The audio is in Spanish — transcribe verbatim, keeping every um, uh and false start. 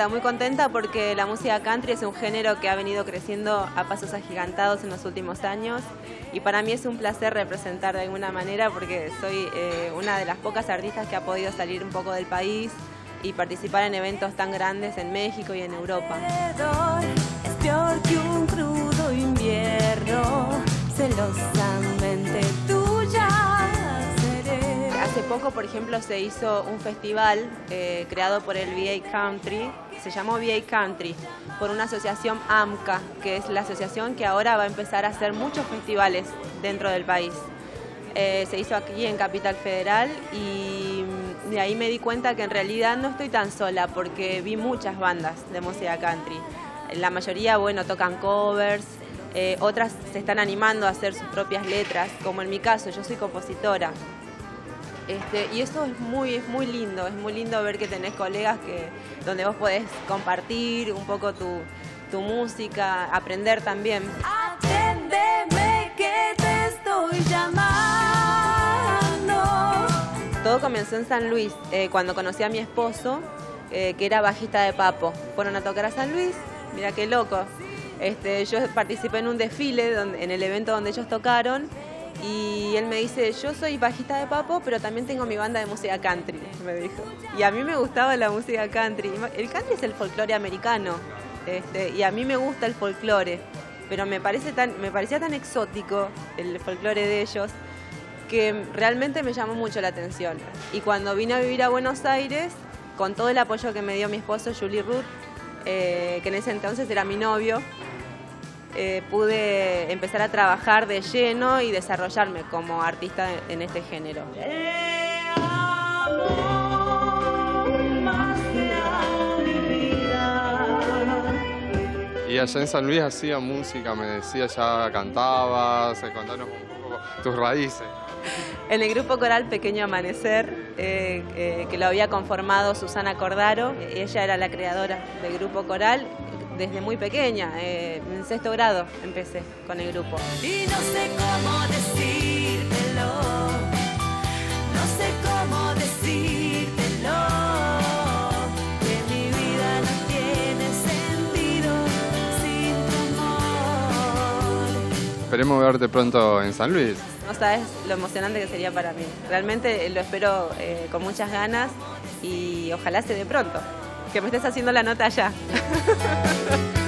contenta, muy contenta porque la música country es un género que ha venido creciendo a pasos agigantados en los últimos años y para mí es un placer representar de alguna manera porque soy eh, una de las pocas artistas que ha podido salir un poco del país y participar en eventos tan grandes en México y en Europa. Es peor que un crudo invierno, celosamente tuya seré. Hace poco, por ejemplo, se hizo un festival eh, creado por el V A Country, se llamó V A Country, por una asociación AMCA, que es la asociación que ahora va a empezar a hacer muchos festivales dentro del país. Eh, se hizo aquí en Capital Federal y de ahí me di cuenta que en realidad no estoy tan sola porque vi muchas bandas de música country. La mayoría, bueno, tocan covers, eh, otras se están animando a hacer sus propias letras, como en mi caso, yo soy compositora. Este, y eso es muy, es muy lindo, es muy lindo ver que tenés colegas que, donde vos podés compartir un poco tu, tu música, aprender también. Aténdeme que te estoy llamando. Todo comenzó en San Luis, eh, cuando conocí a mi esposo, eh, que era bajista de Papo. Fueron a tocar a San Luis, mira qué loco. Este, yo participé en un desfile donde, en el evento donde ellos tocaron y él me dice, yo soy bajista de Papo, pero también tengo mi banda de música country, me dijo. Y a mí me gustaba la música country. El country es el folclore americano, este, y a mí me gusta el folclore, pero me, parece tan, me parecía tan exótico el folclore de ellos que realmente me llamó mucho la atención. Y cuando vine a vivir a Buenos Aires, con todo el apoyo que me dio mi esposo Julie Ruth, eh, que en ese entonces era mi novio, eh, pude empezar a trabajar de lleno y desarrollarme como artista en este género. Y allá en San Luis hacía música, me decía, ya cantabas, contanos un poco tus raíces. En el grupo coral Pequeño Amanecer, eh, eh, que lo había conformado Susana Cordaro, ella era la creadora del grupo coral desde muy pequeña, eh, en sexto grado empecé con el grupo. Y no sé cómo decírtelo, no sé cómo decírtelo, que mi vida no tiene sentido sin tu amor. Esperemos verte pronto en San Luis. No sabes lo emocionante que sería para mí. Realmente lo espero eh, con muchas ganas y ojalá se dé pronto. Que me estés haciendo la nota ya.